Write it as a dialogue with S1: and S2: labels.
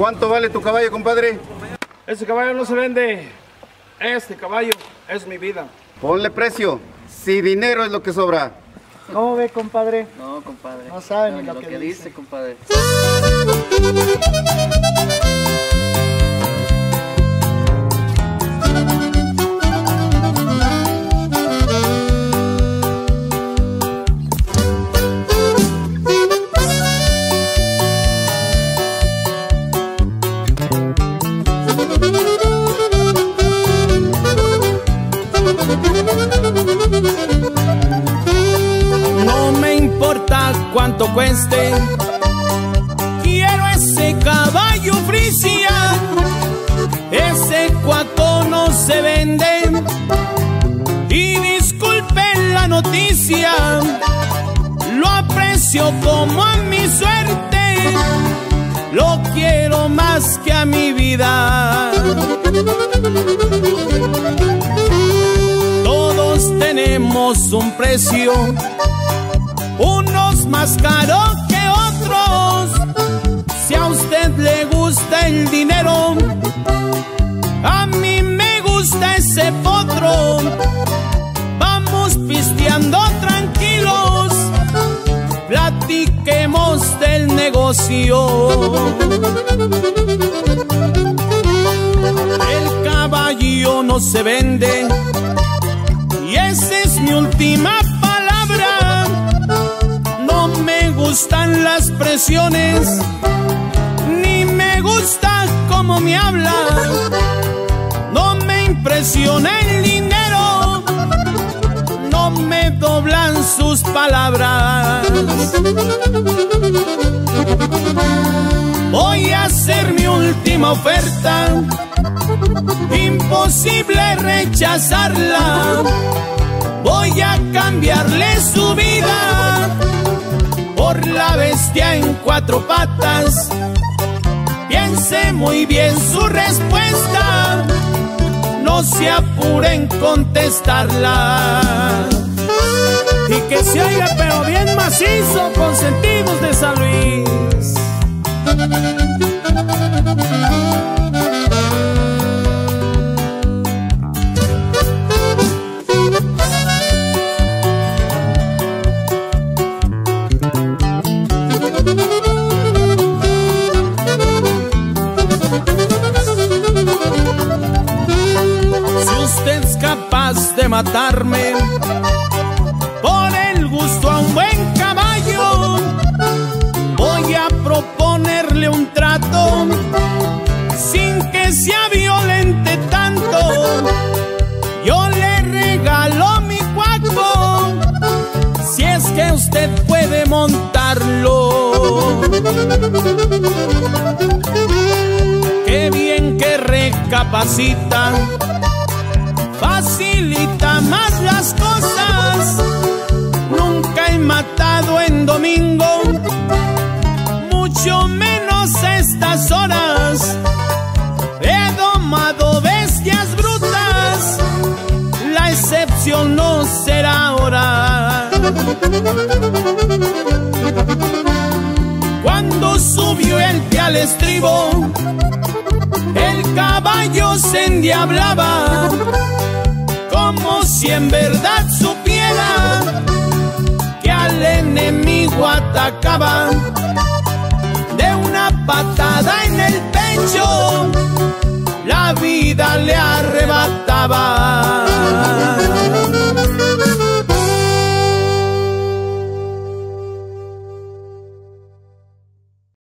S1: ¿Cuánto vale tu caballo, compadre?
S2: Ese caballo no se vende. Este caballo es mi vida.
S1: Ponle precio, si dinero es lo que sobra.
S3: ¿Cómo ve, compadre?
S4: No, compadre.
S3: No saben ni
S4: lo
S3: lo
S4: que
S3: que
S4: dice, compadre.
S5: No me importa cuánto cueste, quiero ese caballo Frisia. Ese cuaco no se vende, y disculpen la noticia, lo aprecio como a mi suerte, lo quiero más que a mi vida. Todos tenemos un precio, unos más caros que otros. Si a usted le gusta el dinero, a mí me gusta ese potro. Vamos pisteando tranquilos, platiquemos del negocio. El caballo no se vende, y esa es mi última palabra. No me gustan las presiones, ni me gusta cómo me habla. No me impresiona el dinero, no me doblan sus palabras. Voy a hacer mi última oferta, imposible rechazarla. Voy a cambiarle su vida por la bestia en cuatro patas. Piense muy bien su respuesta, no se apure en contestarla. Y que se oiga pero bien macizo, Consentidos de San Luis. De matarme por el gusto a un buen caballo, voy a proponerle un trato sin que sea violente tanto. Yo le regalo mi cuaco, si es que usted puede montarlo. Qué bien que recapacita, facilita más las cosas. Nunca he matado en domingo, mucho menos a estas horas. He domado bestias brutas, la excepción no será ahora. Cuando subió el pie al estribo, el caballo se endiablaba, como si en verdad supiera que al enemigo atacaba. De una patada en el pecho, la vida le arrebataba.